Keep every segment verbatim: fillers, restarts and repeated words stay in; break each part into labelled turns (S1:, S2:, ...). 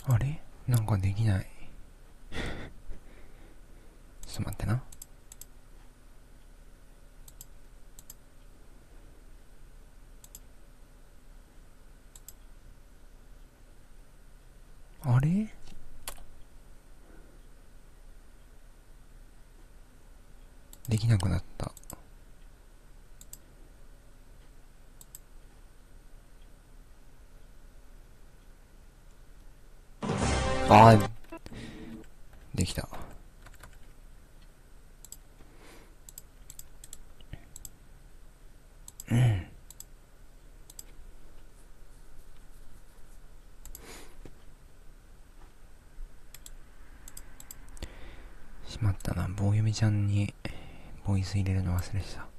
S1: あれなんかできない。ちょっと待ってな。あれできなくなった。あー、できた。うん。しまったな。棒読みちゃんにボイス入れるの忘れてた。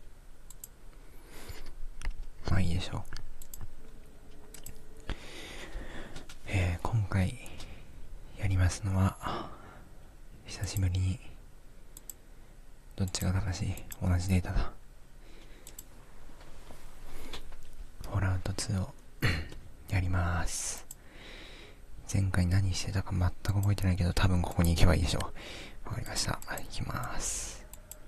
S1: まあいいでしょう。えー、今回やりますのは、久しぶりに、どっちが正しい？同じデータだ。フォールアウトツーをやります。前回何してたか全く覚えてないけど、多分ここに行けばいいでしょう。わかりました。行きます。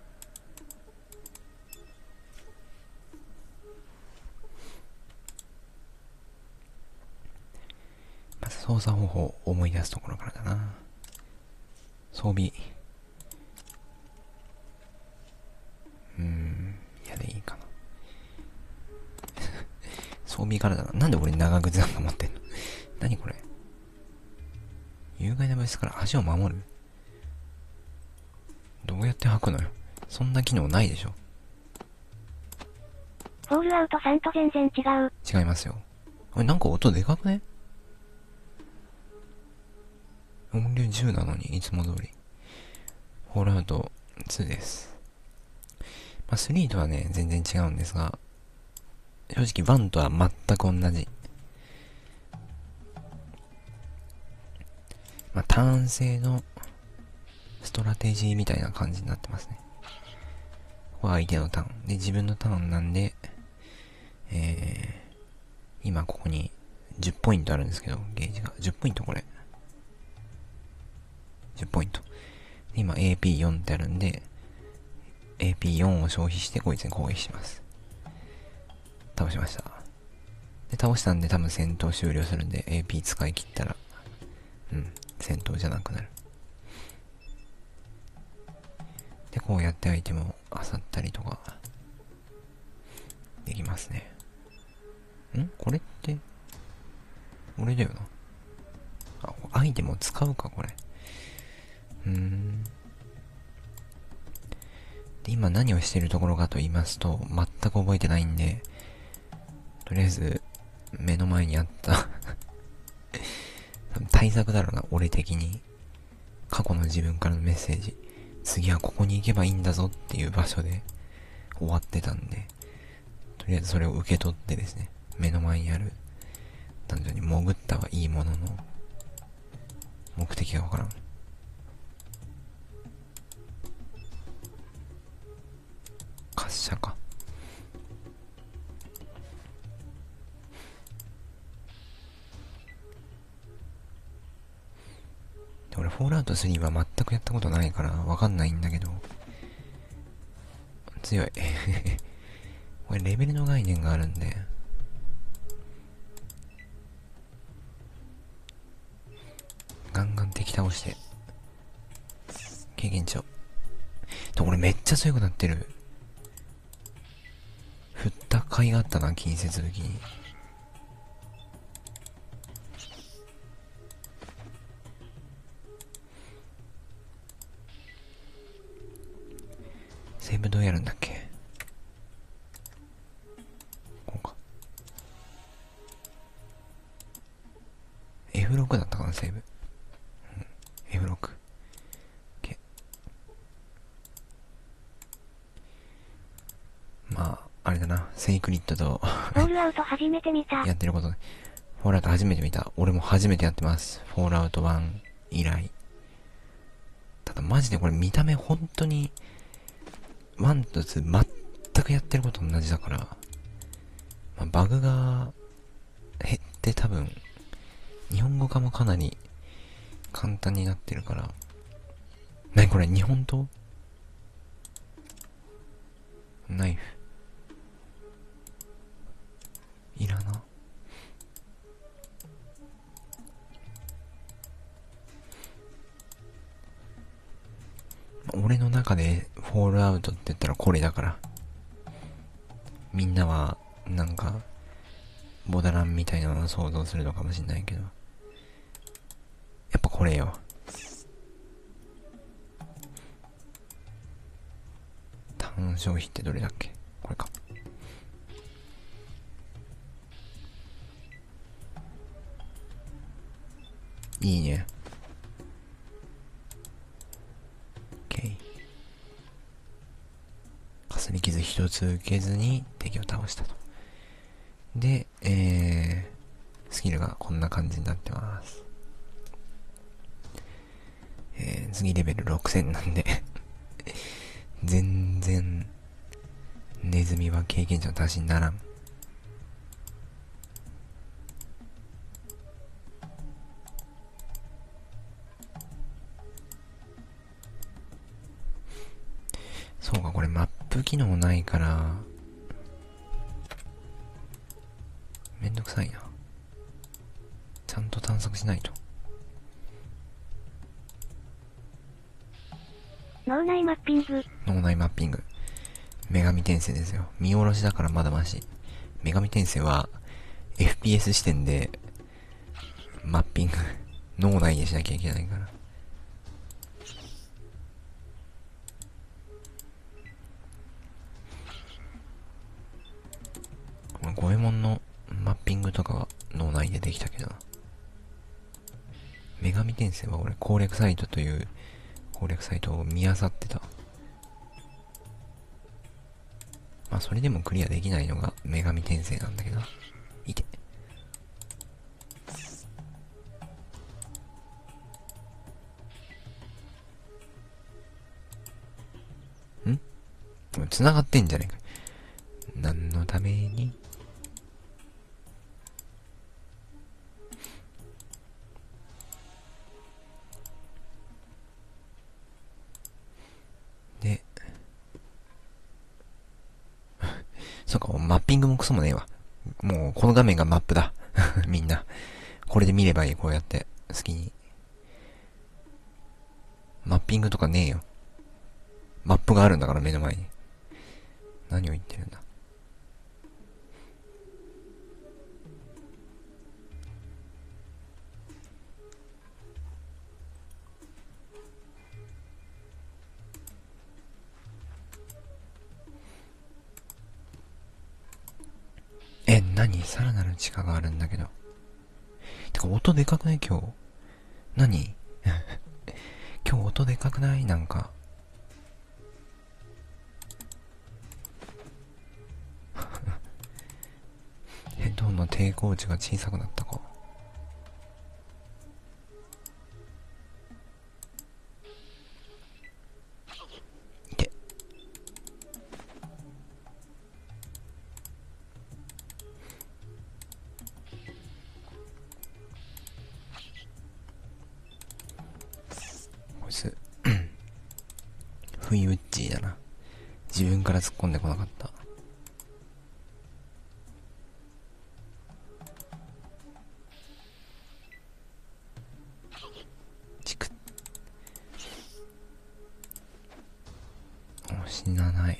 S1: まず操作方法を思い出すところからだな。装備。うーん、やでいいかな。装備からだな。なんで俺長靴なんか持ってんの？何これ？有害な物質から足を守る？どうやって履くのよ。そんな機能ないでしょ。
S2: フォールアウトさんと全然違う。
S1: 違いますよ。これなんか音でかくね？音量じゅうなのにいつも通り。フォールアウトツーです。まあ、スリーとはね、全然違うんですが、正直ワンとは全く同じ。まあ、ターン制のストラテジーみたいな感じになってますね。ここは相手のターン。で、自分のターンなんで、えー、今ここにじゅっポイントあるんですけど、ゲージが。じゅっポイントこれ。じゅっポイント。今 エーピーよん ってあるんで、エーピーよん を消費してこいつに攻撃します。倒しました。で、倒したんで多分戦闘終了するんで、エーピー 使い切ったら、うん、戦闘じゃなくなる。で、こうやってアイテムを漁ったりとか、できますね。んこれって、俺だよな。あ、アイテムを使うか、これ。うーん。で、今何をしているところかと言いますと、全く覚えてないんで、とりあえず、目の前にあった対策だろうな、俺的に。過去の自分からのメッセージ。次はここに行けばいいんだぞっていう場所で終わってたんで、とりあえずそれを受け取ってですね、目の前にある男女に潜ったはいいものの、目的がわからん。滑車か。で俺、フォールアウトスリーは全くやったことないからわかんないんだけど、強い。これレベルの概念があるんで、ガンガン敵倒して、経験値を。で、俺めっちゃ強くなってる。振った甲斐があったな、近接武器に。セーブどうやるんだっけ？こうか。エフろく だったかな、セーブ。うん、エフろく。まあ、あれだな、セイクリッドと
S2: フォールアウト初めて見た。
S1: やってることで。フォールアウト初めて見た。俺も初めてやってます。フォールアウトワン以来。ただマジでこれ見た目本当に、ワンとツー全くやってること同じだから、まあ、バグが減って多分、日本語化もかなり簡単になってるから。なにこれ、日本刀ナイフ。いらな。俺の中でフォールアウトって言ったらこれだから。みんなは、なんか、ボダランみたいなのを想像するのかもしんないけど。やっぱこれよ。単消費ってどれだっけ？これか。いいね。OK。かすり傷一つ受けずに敵を倒したと。で、えー、スキルがこんな感じになってます。えー、次レベルろくせんなんで全然、ネズミは経験値の足しにならん。そうか、これマップ機能ないから、めんどくさいな。ちゃんと探索しないと。
S2: 脳内マッピング。
S1: 脳内マッピング。女神転生ですよ。見下ろしだからまだまし。女神転生は、エフピーエス 視点で、マッピング、脳内でしなきゃいけないから。この五右衛門のマッピングとかは脳内でできたけどな。女神転生は俺攻略サイトという攻略サイトを見漁ってた。まあそれでもクリアできないのが女神転生なんだけど。いて。ん？繋がってんじゃねえか。何のために？で、そうか、マッピングもクソもねえわ。もうこの画面がマップだ。みんな。これで見ればいい、こうやって。好きに。マッピングとかねえよ。マップがあるんだから目の前に。何を言ってるんだ。え、何？さらなる地下があるんだけど。てか音でかくない今日？何？今日音でかくない？なんか。ヘッドホンの抵抗値が小さくなったか。いて。こいつ、不意ウッチーだな。自分から突っ込んでこなかった。チクッ。お、死なない。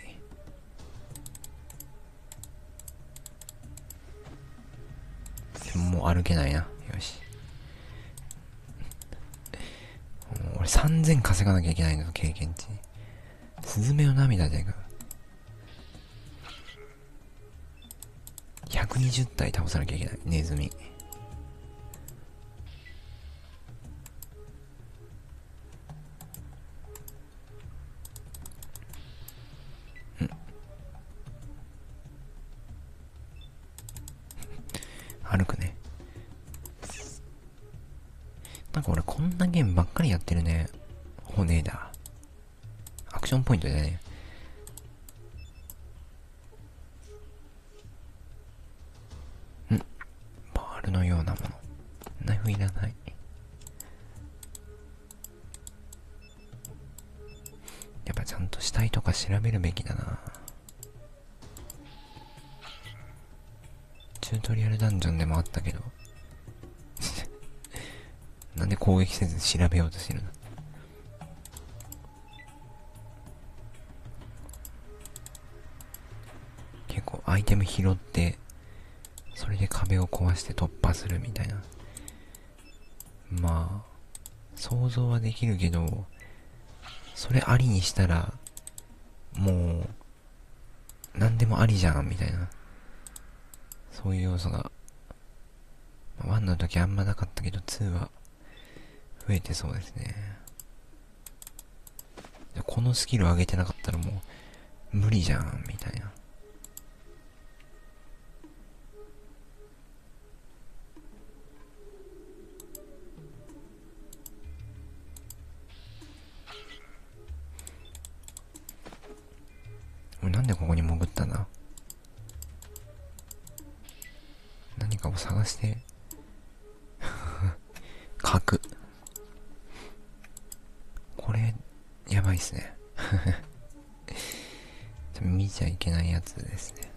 S1: でももう歩けないな。よし。俺さんぜん稼がなきゃいけないんだぞ、経験値。スズメの涙でいく。ひゃくにじゅう体倒さなきゃいけない。ネズミ。ん歩くね。なんか俺こんなゲームばっかりやってるね。骨だ。アクションポイントだね。んバールのようなもの。ナイフいらない。 ちゃんと死体とか調べるべきだな。チュートリアルダンジョンでもあったけどなんで攻撃せず調べようとしてるの。結構アイテム拾ってそれで壁を壊して突破するみたいな。まあ想像はできるけど、それありにしたらもう何でもありじゃんみたいな、そういう要素がワンの時あんまなかったけどツーは増えてそうですね。このスキル上げてなかったらもう無理じゃんみたいな。俺なんでここに潜ったんだ。何かを探して角、これやばいっすね見ちゃいけないやつですね。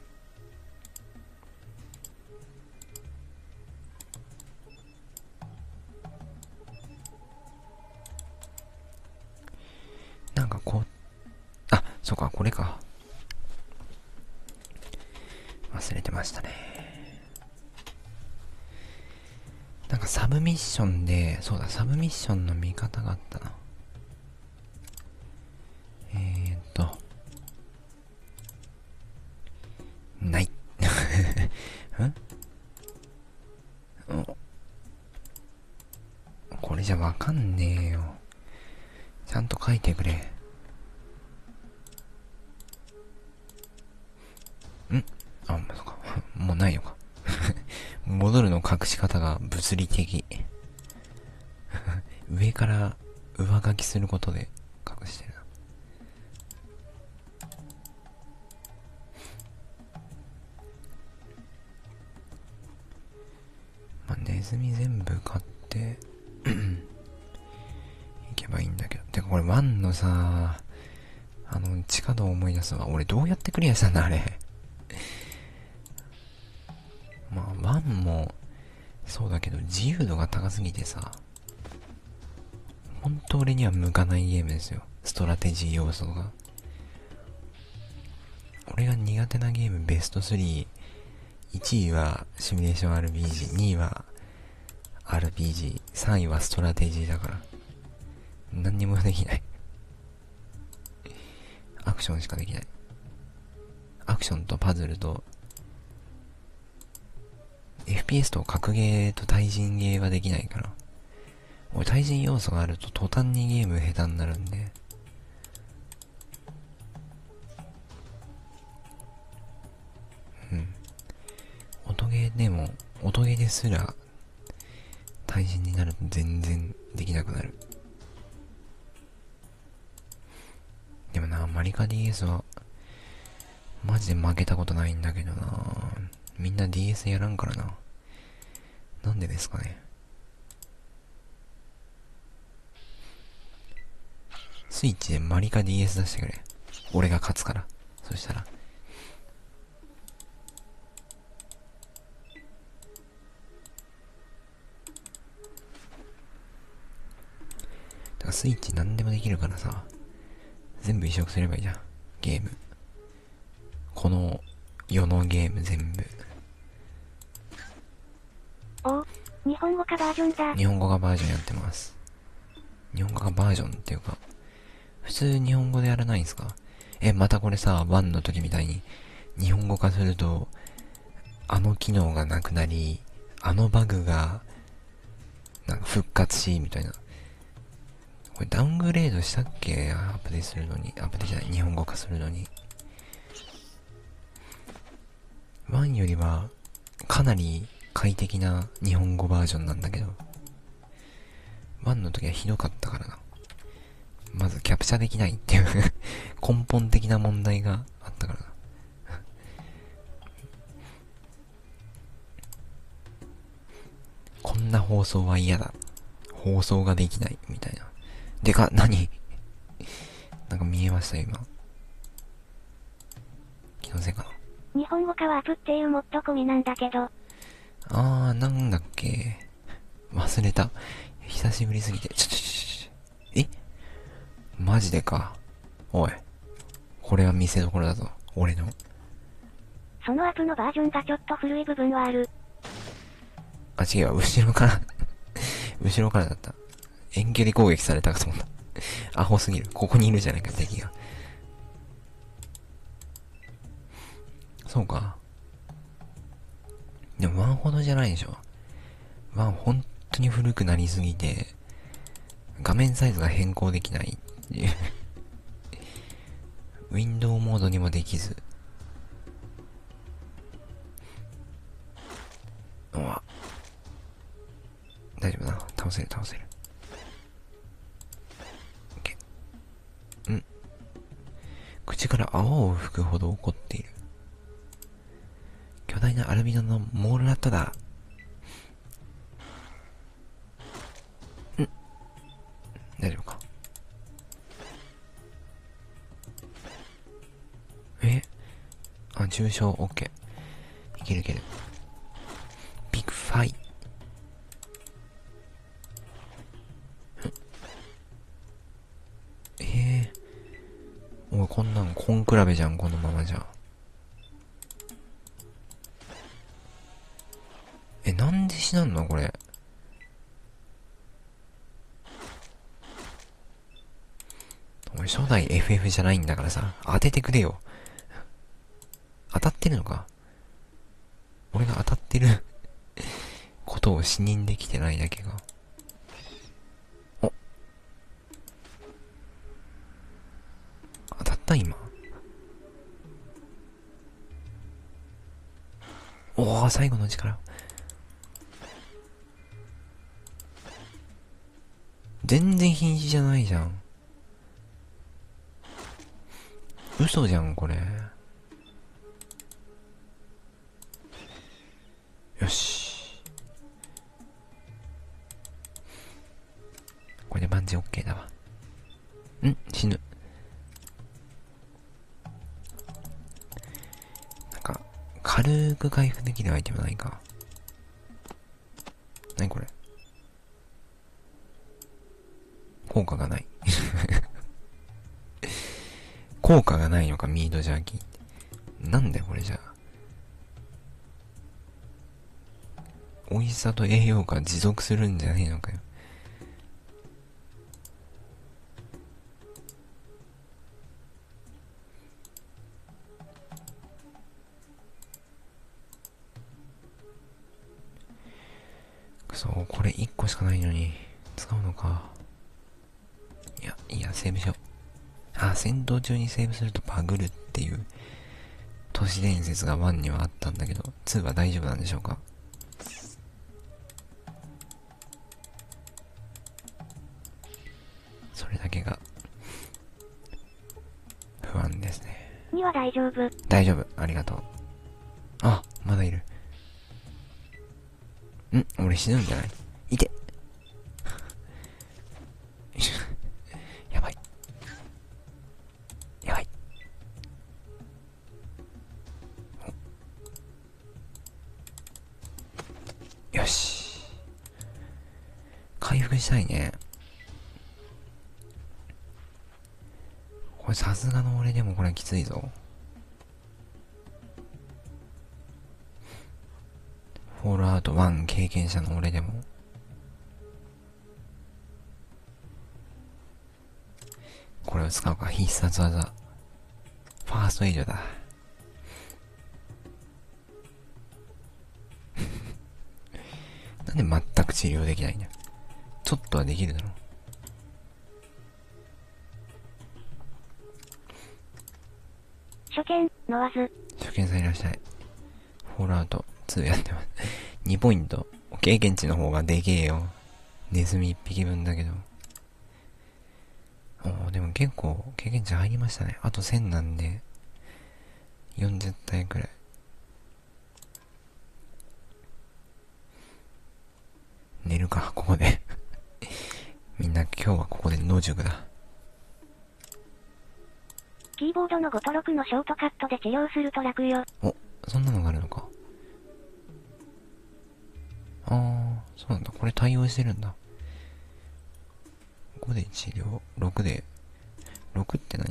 S1: なんかこう、あ、そうか、これか。忘れてましたね。なんかサブミッションで、そうだ、サブミッションの見方があったな。えーっと、ない。んこれじゃわかんねえよ。ちゃんと書いてくれ。んあ、そうか。もうないのか。戻るの隠し方が物理的。上から上書きすることで隠してるな。まあ、ネズミ全部買っていけばいいんだけど。てかこれワンのさ、あの地下道を思い出すわ。俺どうやってクリアしたんだあれまあワンもそうだけど自由度が高すぎてさ、本当俺には向かないゲームですよ。ストラテジー要素が。俺が苦手なゲームベストスリー、いちいはシミュレーション アールピージー、にいは アールピージー、さんいはストラテジーだから何にもできないアクションしかできない。アクションとパズルと エフピーエス と格ゲーと対人ゲーはできないから、俺対人要素があると途端にゲーム下手になるんで。うん音ゲーでも音ゲーですら対人になると全然できなくなる。でもな、マリカ ディーエス はマジで負けたことないんだけどな。みんな ディーエス やらんからな。なんでですかね。スイッチでマリカ ディーエス 出してくれ。俺が勝つから。そしたら。だからスイッチ何でもできるからさ、全部移植すればいいじゃん。ゲーム。この世のゲーム全部。
S2: お、日本語化バージョンだ。
S1: 日本語がバージョンやってます。日本語がバージョンっていうか、普通日本語でやらないんすか？え、またこれさ、ワンの時みたいに日本語化すると、あの機能がなくなり、あのバグがなんか復活し、みたいな。これダウングレードしたっけ？アップデートするのに。アップデートじゃない、日本語化するのに。ワンよりはかなり快適な日本語バージョンなんだけど、ワンの時はひどかったからな。まずキャプチャできないっていう根本的な問題があったからなこんな放送は嫌だ、放送ができないみたいな。でか、何なんか見えました、今。気のせいかな。
S2: 日本語化はアプっていうもっと込みなんだけど。
S1: あー、なんだっけ。忘れた。久しぶりすぎて。ちょちょちょちょ。えマジでか。おい。これは見せ所だぞ。俺の。
S2: そのアプのバージョンがちょっと古い部分はある。
S1: あ、違うわ。後ろから、後ろからだった。遠距離攻撃されたかと思った。アホすぎる。ここにいるじゃないか、敵が。そうか。でもワンほどじゃないでしょ。ワン本当に古くなりすぎて、画面サイズが変更できないっていう。ウィンドウモードにもできず。うわ。大丈夫だな。倒せる倒せる。OK。ん。口から泡を吹くほど怒っている。巨大なアルビノのモールラットだ。ん。大丈夫か。えあ、重傷 OK。いけるいける。ビッグファイ。ええー。おい、こんなん、コン比べじゃん、このままじゃ。え、なんで死なんのこれ。おい、初代 エフエフ じゃないんだからさ、当ててくれよ。当たってるのか俺が当たってることを視認できてないだけが。お当たった今。おお、最後の力。全然瀕死じゃないじゃん。嘘じゃん、これ。よし。これで万事 OK だわ。ん死ぬ。なんか、軽く回復できるアイテムないか。なにこれ。効果がない。効果がないのか、ミートジャーキーって。なんだよ、これじゃあ。美味しさと栄養価持続するんじゃねえのかよ。くそ、これいっこしかないのに、使うのか。いや、いいや、セーブしよう。あ、戦闘中にセーブするとバグるっていう、都市伝説がワンにはあったんだけど、ツーは大丈夫なんでしょうか。それだけが、不安ですね。
S2: には大丈夫。
S1: 大丈夫、ありがとう。あ、まだいる。ん俺死ぬんじゃないいてやばい。やばい。よし。回復したいね。これさすがの俺でもこれきついぞ。フォールアウトワン経験者の俺でも。これを使うか、必殺技。ファーストエイドだ。なんで全く治療できないんだよ。ちょっとはできるだろ。
S2: 初見、ノワズ。
S1: 初見さんいらっしゃい。フォールアウトツーやってます。にポイント。経験値の方がでけえよ。ネズミいっぴきぶんだけど。おー、でも結構経験値入りましたね。あとせんなんで、よんじゅう体くらい。寝るか、ここで。みんな今日はここで野宿だ。
S2: キーボードのごとろくのショートカットで治療すると楽よ。
S1: お、そんなのがあるのか。あー、そうなんだ。これ対応してるんだ。ごで治療、ろくで、ろくって何？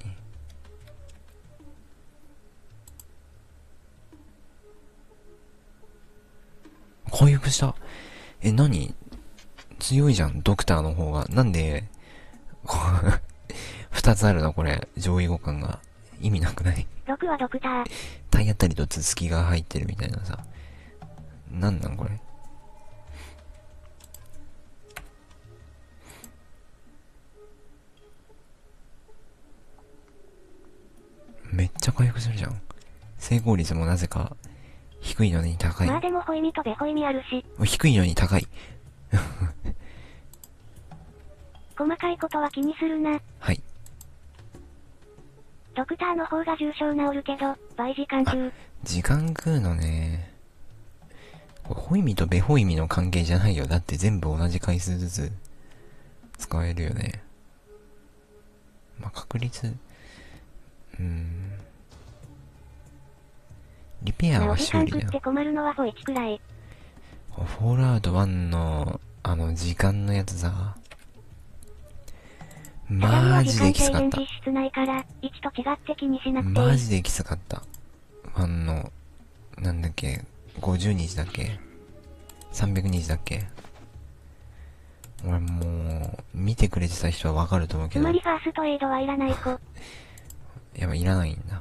S1: 回復した。え、何？強いじゃん、ドクターの方が。なんで、二つあるのこれ、上位互換が。意味なくない？
S2: ろくはドクター。
S1: 体当たりと頭突きが入ってるみたいなさ。なんなんこれ。めっちゃ回復するじゃん。成功率もなぜか、低いのに高い。
S2: まあでもホイミとベホイミあるし。
S1: 低いのに高い。
S2: 細かいことは気にするな。
S1: はい。
S2: ドクターの方が重症治るけど、倍時間食う。
S1: 時間食うのね。これホイミとベホイミの関係じゃないよ。だって全部同じ回数ずつ使えるよね。まあ、確率、うーん。リペアは修理だよ。
S2: まあ、お時間食って困るのはホイチくらい。
S1: フォールアウトワンの、あの、時間のやつさ。マジできつかった。
S2: 実質ないからいちと違って気にしなくていい。
S1: マジできつかった。ワンの、なんだっけ、ごじゅうにちだっけ ?さんびゃくにちだっけ。俺もう、見てくれてた人はわかると思うけど。
S2: つまりファーストエイドはいらない子。
S1: やっぱいらないんだ。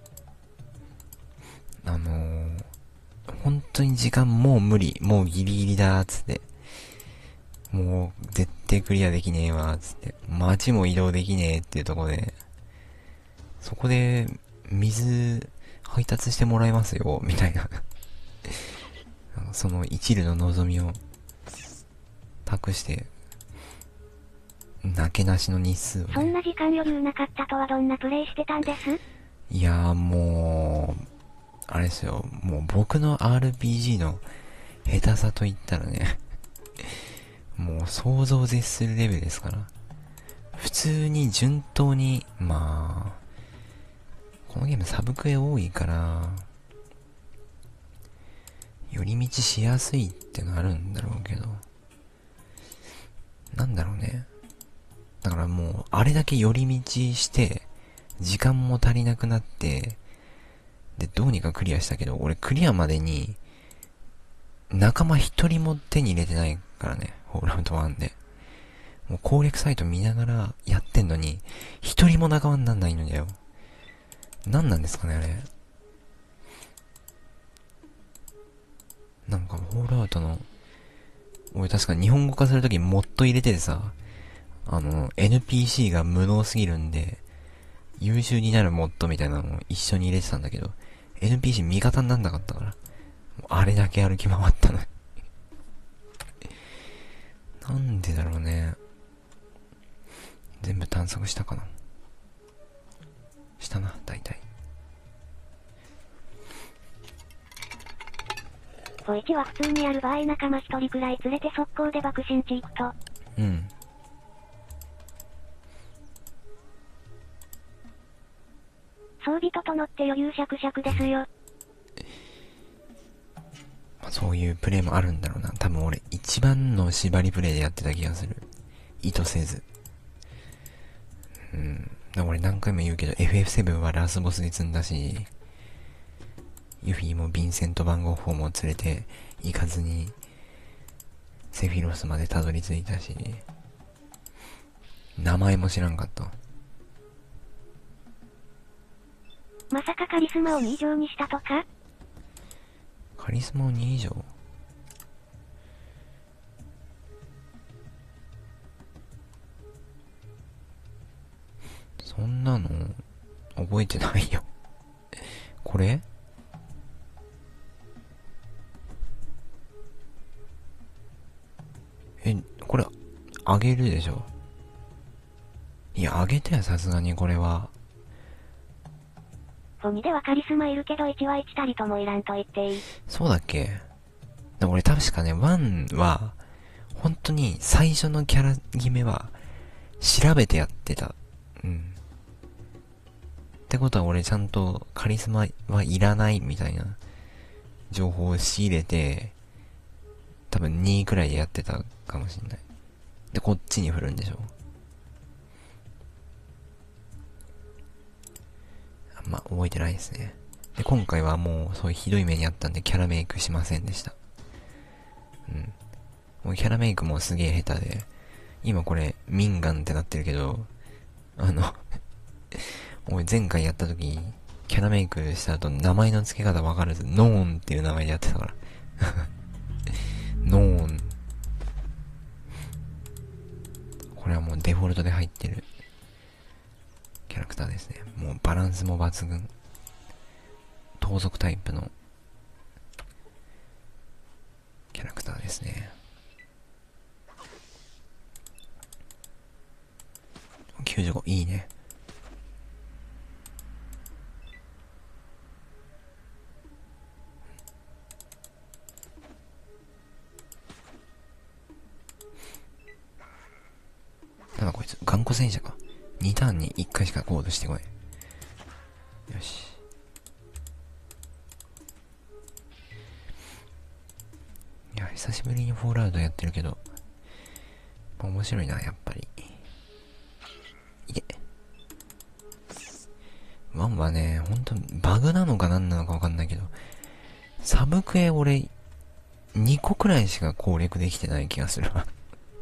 S1: あのー、本当に時間もう無理。もうギリギリだーつって。もう、絶対クリアできねえわーつって。街も移動できねえっていうところで、そこで、水、配達してもらえますよ、みたいな。その一縷の望みを、託して、なけなしの日数を、ね。
S2: そんな時間余裕なかったとはどんなプレイしてたんです？
S1: いやーもう、あれですよ、もう僕の アールピージー の下手さと言ったらね、もう想像を絶するレベルですから。普通に順当に、まあ、このゲームサブクエ多いから、寄り道しやすいってのあるんだろうけど、なんだろうね。だからもう、あれだけ寄り道して、時間も足りなくなって、で、どうにかクリアしたけど、俺クリアまでに、仲間一人も手に入れてないからね、ホールアウトワンで。もう攻略サイト見ながらやってんのに、一人も仲間になんないのだよ。なんなんですかね、あれ。なんか、ホールアウトの、俺確か日本語化するときモッド入れててさ、あの、エヌピーシー が無能すぎるんで、優秀になるモッドみたいなのを一緒に入れてたんだけど、エヌピーシー 味方になんなかったから、もうあれだけ歩き回ったのに。なんでだろうね。全部探索したかな。したな、大体。
S2: ポイチは普通にある場合仲間一人くらい連れて速攻で爆心地行くと。
S1: うん。
S2: 装備整って余裕しゃくしゃくですよ。
S1: まあ、そういうプレイもあるんだろうな。多分俺一番の縛りプレイでやってた気がする。意図せず。うん。だから俺何回も言うけど エフエフセブン はラスボスで積んだし、ユフィもヴィンセント・バンゴッホも連れて行かずにセフィロスまでたどり着いたし、名前も知らんかった。
S2: まさかカリスマをに以上にしたとか？
S1: カリスマをに以上？そんなの覚えてないよ。これ？え、これ、あげるでしょ。いや、あげてやさすがにこれは。
S2: フォにではカリスマいるけどいちはいちたりともいらんと言っていい。
S1: そうだっけ？でも俺確かね、ワンは、本当に最初のキャラ決めは、調べてやってた。うん。 ってことは俺ちゃんとカリスマはいらないみたいな情報を仕入れて、多分にいくらいでやってたかもしんない。で、こっちに振るんでしょ。あんま覚えてないですね。で、今回はもうそういうひどい目にあったんでキャラメイクしませんでした。うん。もうキャラメイクもすげえ下手で、今これミンガンってなってるけど、あの俺前回やった時、キャラメイクした後名前の付け方わからず、ノーンっていう名前でやってたから。ノーン。これはもうデフォルトで入ってるキャラクターですね。もうバランスも抜群。盗賊タイプのキャラクターですね。きゅうじゅうご、いいね。なんだこいつ、頑固戦車か。にターンにいっかいしかコードしてこない。よし。いや、久しぶりにフォールアウトやってるけど、面白いな、やっぱり。いけ。ワンはね、ほんと、バグなのか何なのかわかんないけど、サブクエ俺、にこくらいしか攻略できてない気がするわ。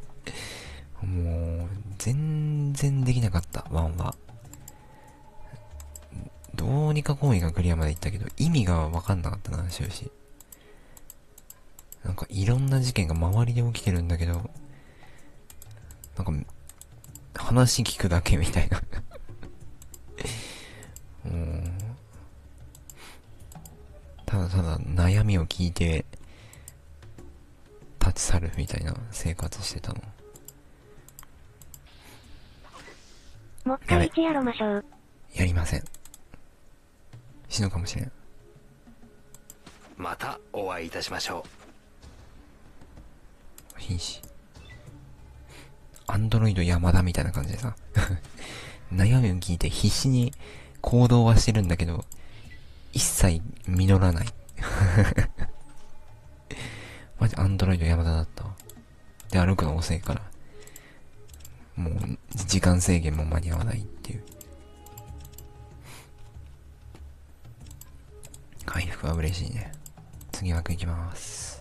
S1: もう、全然できなかった、ワンは。どうにかこうにかクリアまで行ったけど、意味がわかんなかったな、終始。なんかいろんな事件が周りで起きてるんだけど、なんか、話聞くだけみたいな。もう、ただただ悩みを聞いて、立ち去るみたいな生活してたの。
S2: もう一回いちやろましょう。
S1: やりません。死ぬかもしれん。
S3: またお会いいたしましょ
S1: う。瀕死。アンドロイド山田みたいな感じでさ。悩みを聞いて必死に行動はしてるんだけど、一切実らない。マジアンドロイド山田だったわ。で、歩くの遅いから。もう、時間制限も間に合わないっていう。回復は嬉しいね。次枠いきます。